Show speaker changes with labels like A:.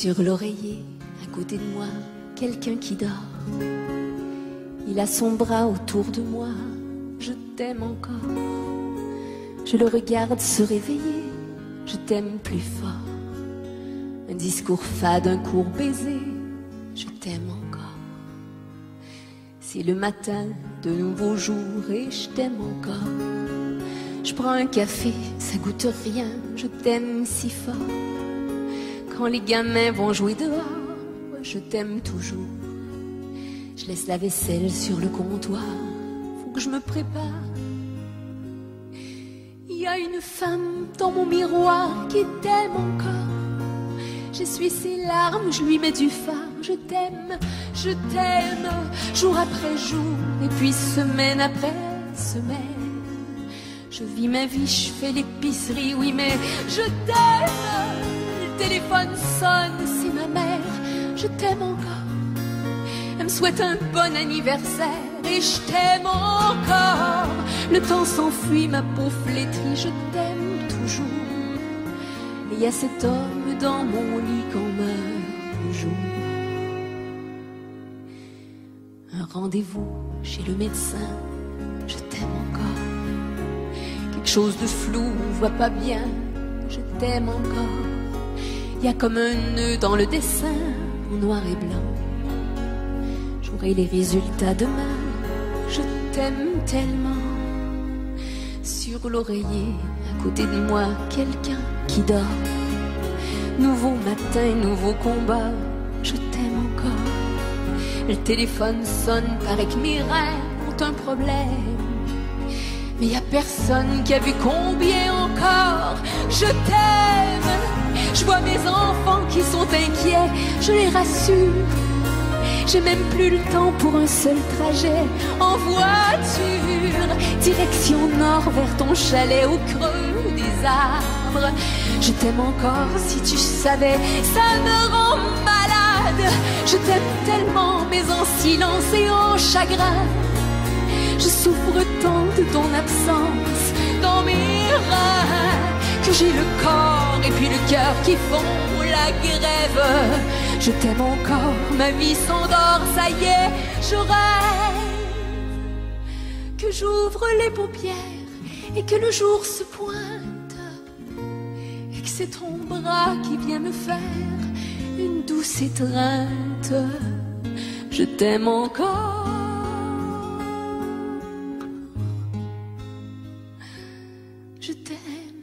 A: Sur l'oreiller, à côté de moi, quelqu'un qui dort. Il a son bras autour de moi, je t'aime encore. Je le regarde se réveiller, je t'aime plus fort. Un discours fade, un court baiser, je t'aime encore. C'est le matin, de nouveaux jours et je t'aime encore. Je prends un café, ça goûte rien, je t'aime si fort. Quand les gamins vont jouer dehors, je t'aime toujours. Je laisse la vaisselle sur le comptoir, faut que je me prépare. Il y a une femme dans mon miroir qui t'aime encore. J'essuie ses larmes, je lui mets du fard. Je t'aime, jour après jour, et puis semaine après semaine. Je vis ma vie, je fais l'épicerie, oui mais je t'aime. Le téléphone sonne, c'est ma mère, je t'aime encore. Elle me souhaite un bon anniversaire et je t'aime encore. Le temps s'enfuit, ma peau flétrie, je t'aime toujours. Et il y a cet homme dans mon lit qu'on meurt le jour. Un rendez-vous chez le médecin, je t'aime encore. Quelque chose de flou, on voit pas bien, je t'aime encore. Il y a comme un nœud dans le dessin, en noir et blanc. J'aurai les résultats demain, je t'aime tellement. Sur l'oreiller, à côté de moi, quelqu'un qui dort. Nouveau matin, nouveau combat, je t'aime encore. Le téléphone sonne, paraît que mes rêves ont un problème. Mais y a personne qui a vu combien encore je t'aime. Je vois mes enfants qui sont inquiets, je les rassure. J'ai même plus le temps pour un seul trajet en voiture. Direction nord vers ton chalet au creux des arbres. Je t'aime encore si tu savais, ça me rend malade. Je t'aime tellement mais en silence et en chagrin. Je souffre tant de ton absence dans mes reins que j'ai le corps et puis le cœur qui font la grève. Je t'aime encore, ma vie s'endort, ça y est, je rêve que j'ouvre les paupières et que le jour se pointe et que c'est ton bras qui vient me faire une douce étreinte. Je t'aime encore. Je t'aime.